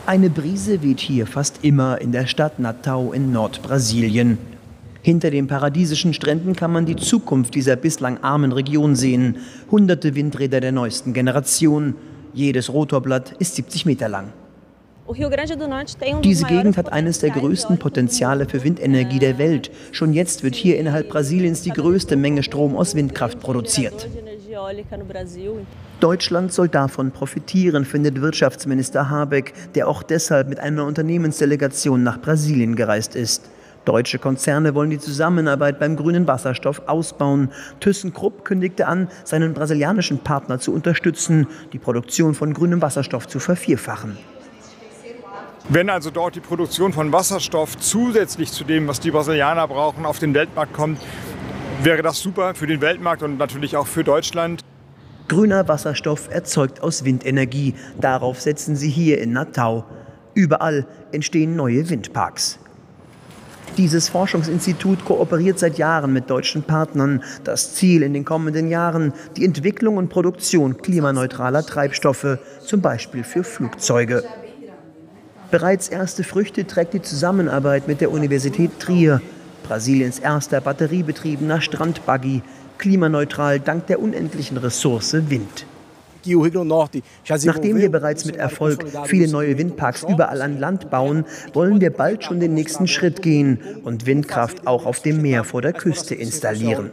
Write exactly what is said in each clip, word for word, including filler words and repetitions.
Eine Brise weht hier fast immer in der Stadt Natal in Nordbrasilien. Hinter den paradiesischen Stränden kann man die Zukunft dieser bislang armen Region sehen. Hunderte Windräder der neuesten Generation. Jedes Rotorblatt ist siebzig Meter lang. Diese Gegend hat eines der größten Potenziale für Windenergie der Welt. Schon jetzt wird hier innerhalb Brasiliens die größte Menge Strom aus Windkraft produziert. Deutschland soll davon profitieren, findet Wirtschaftsminister Habeck, der auch deshalb mit einer Unternehmensdelegation nach Brasilien gereist ist. Deutsche Konzerne wollen die Zusammenarbeit beim grünen Wasserstoff ausbauen. ThyssenKrupp kündigte an, seinen brasilianischen Partner zu unterstützen, die Produktion von grünem Wasserstoff zu vervierfachen. Wenn also dort die Produktion von Wasserstoff zusätzlich zu dem, was die Brasilianer brauchen, auf den Weltmarkt kommt, wäre das super für den Weltmarkt und natürlich auch für Deutschland. Grüner Wasserstoff erzeugt aus Windenergie. Darauf setzen sie hier in Natal. Überall entstehen neue Windparks. Dieses Forschungsinstitut kooperiert seit Jahren mit deutschen Partnern. Das Ziel in den kommenden Jahren, die Entwicklung und Produktion klimaneutraler Treibstoffe, zum Beispiel für Flugzeuge. Bereits erste Früchte trägt die Zusammenarbeit mit der Universität Trier. Brasiliens erster batteriebetriebener Strandbuggy, klimaneutral dank der unendlichen Ressource Wind. Nachdem wir bereits mit Erfolg viele neue Windparks überall an Land bauen, wollen wir bald schon den nächsten Schritt gehen und Windkraft auch auf dem Meer vor der Küste installieren.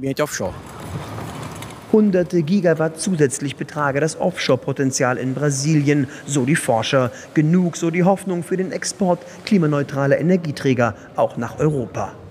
Hunderte Gigawatt zusätzlich betrage das Offshore-Potenzial in Brasilien, so die Forscher. Genug, so die Hoffnung für den Export klimaneutraler Energieträger auch nach Europa.